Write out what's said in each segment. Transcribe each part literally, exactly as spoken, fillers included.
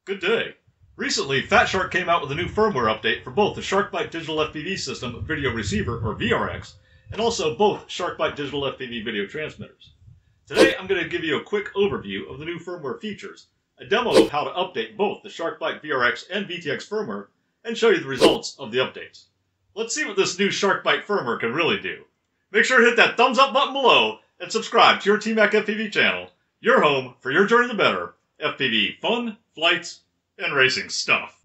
Good day. Recently, FatShark came out with a new firmware update for both the SharkByte digital F P V system video receiver, or V R X, and also both SharkByte digital F P V video transmitters. Today, I'm going to give you a quick overview of the new firmware features, a demo of how to update both the SharkByte V R X and V T X firmware, and show you the results of the updates. Let's see what this new SharkByte firmware can really do. Make sure to hit that thumbs up button below and subscribe to your T Mac F P V channel, your home for your journey to better F P V fun, flights, and racing stuff.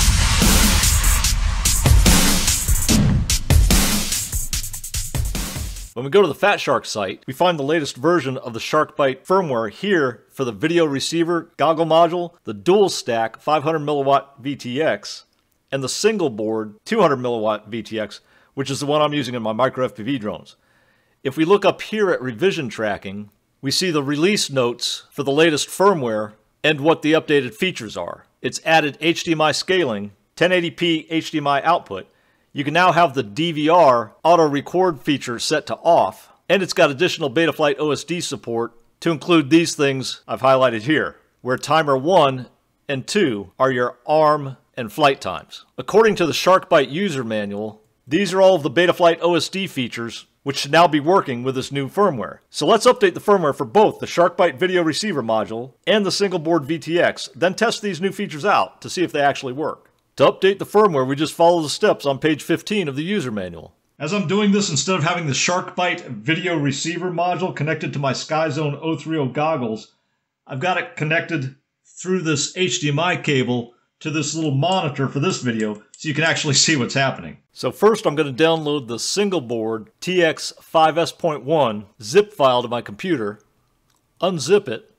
When we go to the FatShark site, we find the latest version of the SharkByte firmware here for the video receiver goggle module, the dual stack five hundred milliwatt V T X, and the single board two hundred milliwatt V T X, which is the one I'm using in my micro F P V drones. If we look up here at revision tracking, we see the release notes for the latest firmware and what the updated features are. It's added H D M I scaling, ten eighty p H D M I output. You can now have the D V R auto record feature set to off, and it's got additional Betaflight O S D support to include these things I've highlighted here, where timer one and two are your arm and flight times. According to the SharkByte user manual, these are all of the Betaflight O S D features which should now be working with this new firmware. So let's update the firmware for both the SharkByte video receiver module and the single board V T X, then test these new features out to see if they actually work. To update the firmware, we just follow the steps on page fifteen of the user manual. As I'm doing this, instead of having the SharkByte video receiver module connected to my SkyZone oh three oh goggles, I've got it connected through this H D M I cable to this little monitor for this video so you can actually see what's happening. So first I'm going to download the single board T X five S point one zip file to my computer, unzip it,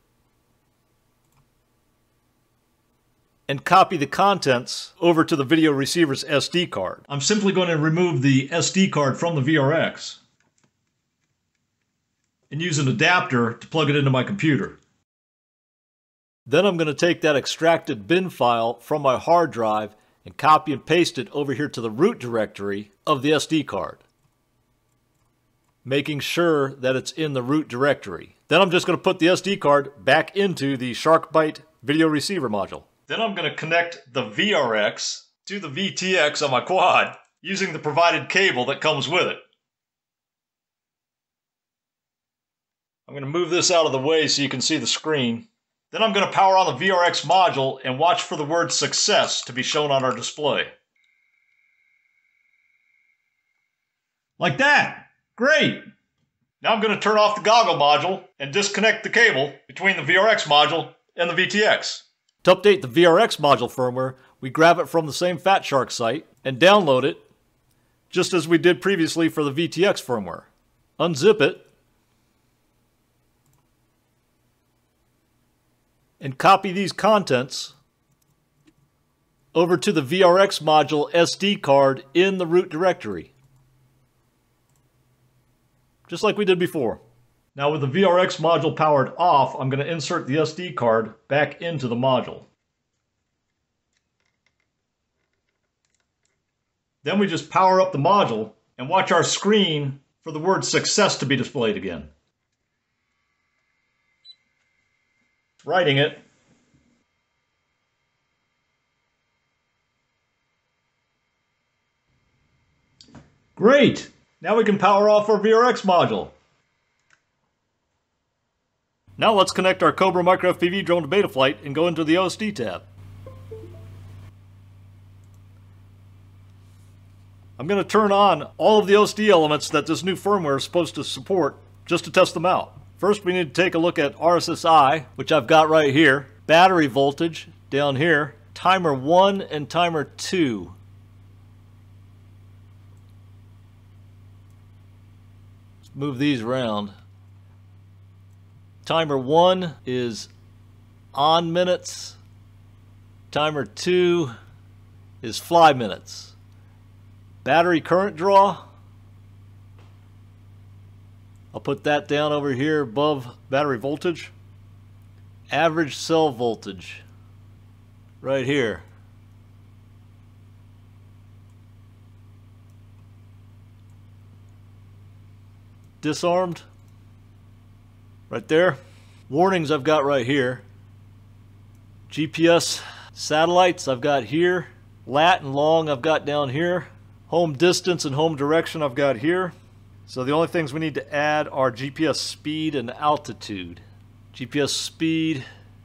and copy the contents over to the video receiver's S D card. I'm simply going to remove the S D card from the V R X and use an adapter to plug it into my computer. Then I'm going to take that extracted bin file from my hard drive and copy and paste it over here to the root directory of the S D card, making sure that it's in the root directory. Then I'm just going to put the S D card back into the SharkByte video receiver module. Then I'm going to connect the V R X to the V T X on my quad using the provided cable that comes with it. I'm going to move this out of the way so you can see the screen. Then I'm going to power on the V R X module and watch for the word success to be shown on our display. Like that! Great! Now I'm going to turn off the goggle module and disconnect the cable between the V R X module and the V T X. To update the V R X module firmware, we grab it from the same FatShark site and download it, just as we did previously for the V T X firmware. Unzip it, and copy these contents over to the V R X module S D card in the root directory, just like we did before. Now with the V R X module powered off, I'm going to insert the S D card back into the module. Then we just power up the module and watch our screen for the word success to be displayed again. Writing it. Great! Now we can power off our V R X module. Now let's connect our Cobra micro F P V drone to Betaflight and go into the O S D tab. I'm going to turn on all of the O S D elements that this new firmware is supposed to support just to test them out. First, we need to take a look at R S S I, which I've got right here. Battery voltage down here. Timer one and timer two. Let's move these around. Timer one is on minutes. Timer two is fly minutes. Battery current draw. I'll put that down over here above battery voltage. Average cell voltage, right here. Disarmed, right there. Warnings I've got right here. G P S Satellites I've got here. Lat and long I've got down here. Home distance and home direction I've got here. So the only things we need to add are G P S speed and altitude. G P S speed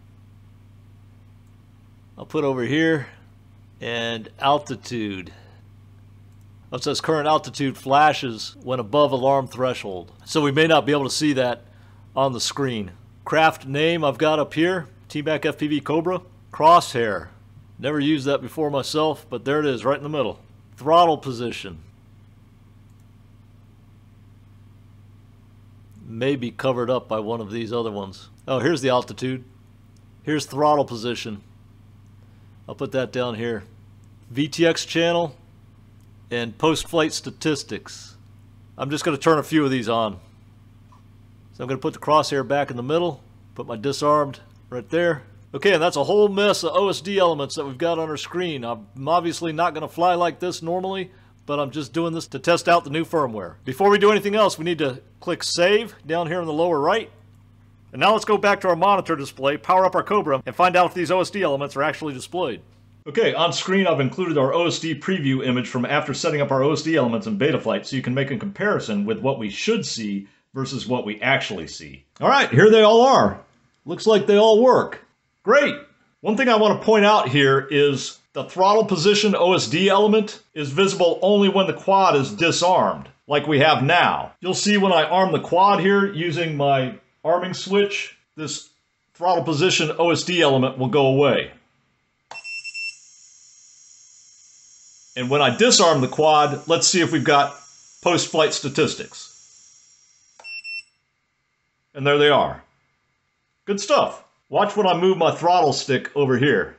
I'll put over here, and altitude. It says current altitude flashes when above alarm threshold. So we may not be able to see that on the screen. Craft name I've got up here, T Mac F P V Cobra. Crosshair. Never used that before myself, but there it is right in the middle. Throttle position. May be covered up by one of these other ones. Oh, here's the altitude. Here's throttle position. I'll put that down here. V T X channel and post-flight statistics. I'm just going to turn a few of these on. So I'm going to put the crosshair back in the middle, put my disarmed right there. Okay, and that's a whole mess of O S D elements that we've got on our screen. I'm obviously not going to fly like this normally, but I'm just doing this to test out the new firmware. Before we do anything else, we need to click Save down here in the lower right. And now let's go back to our monitor display, power up our Cobra, and find out if these O S D elements are actually displayed. Okay, on screen I've included our O S D preview image from after setting up our O S D elements in Betaflight so you can make a comparison with what we should see versus what we actually see. Alright, here they all are. Looks like they all work. Great! One thing I want to point out here is the throttle position O S D element is visible only when the quad is disarmed, like we have now. You'll see when I arm the quad here using my arming switch, this throttle position O S D element will go away. And when I disarm the quad, let's see if we've got post-flight statistics. And there they are. Good stuff. Watch when I move my throttle stick over here.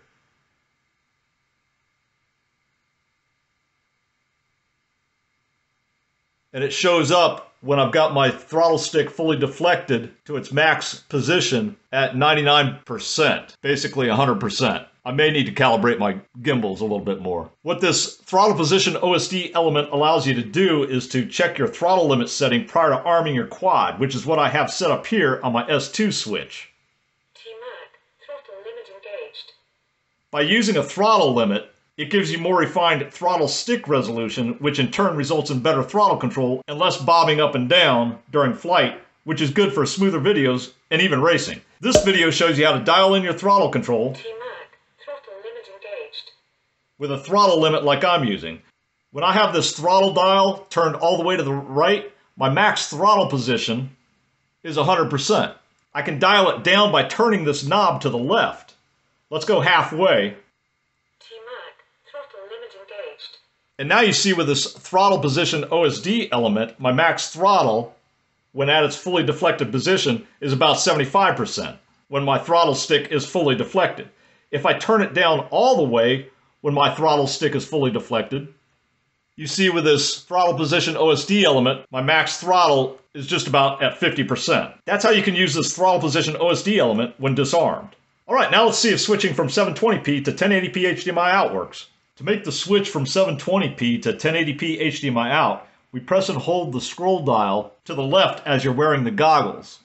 And it shows up when I've got my throttle stick fully deflected to its max position at ninety-nine percent, basically one hundred percent. I may need to calibrate my gimbals a little bit more. What this throttle position O S D element allows you to do is to check your throttle limit setting prior to arming your quad, which is what I have set up here on my S two switch. Throttle limit engaged. By using a throttle limit, it gives you more refined throttle stick resolution, which in turn results in better throttle control and less bobbing up and down during flight, which is good for smoother videos and even racing. This video shows you how to dial in your throttle control Throttle limit engaged. with a throttle limit like I'm using. When I have this throttle dial turned all the way to the right, my max throttle position is one hundred percent. I can dial it down by turning this knob to the left. Let's go halfway. Throttle limit engaged. And now you see with this throttle position O S D element, my max throttle, when at its fully deflected position, is about seventy-five percent, when my throttle stick is fully deflected. If I turn it down all the way when my throttle stick is fully deflected, you see with this throttle position O S D element, my max throttle is just about at fifty percent. That's how you can use this throttle position O S D element when disarmed. Alright, now let's see if switching from seven twenty p to ten eighty p H D M I out works. To make the switch from seven twenty p to ten eighty p H D M I out, we press and hold the scroll dial to the left as you're wearing the goggles.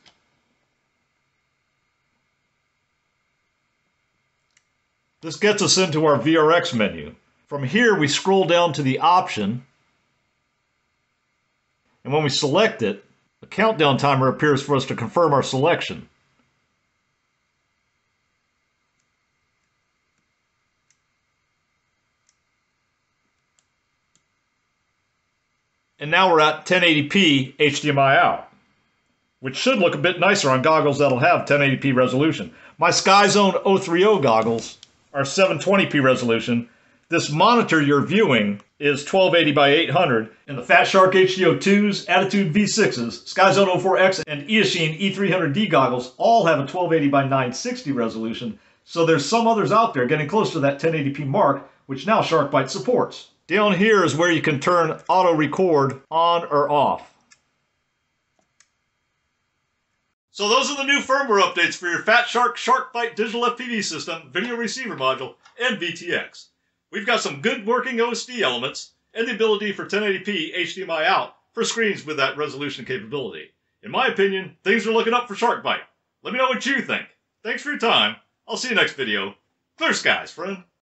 This gets us into our V R X menu. From here, we scroll down to the option, and when we select it, a countdown timer appears for us to confirm our selection. And now we're at ten eighty p H D M I out, which should look a bit nicer on goggles that'll have ten eighty p resolution. My SkyZone oh three oh goggles are seven twenty p resolution. This monitor you're viewing is twelve eighty by eight hundred, and the FatShark H D O twos, Attitude V sixes, SkyZone oh four X, and Eachine E three hundred D goggles all have a twelve eighty by nine sixty resolution, so there's some others out there getting close to that ten eighty p mark, which now SharkByte supports. Down here is where you can turn auto record on or off. So those are the new firmware updates for your FatShark Shark Byte digital F P V system, video receiver module, and V T X. We've got some good working O S D elements and the ability for ten eighty p H D M I out for screens with that resolution capability. In my opinion, things are looking up for SharkByte. Let me know what you think. Thanks for your time. I'll see you next video. Clear skies, friend.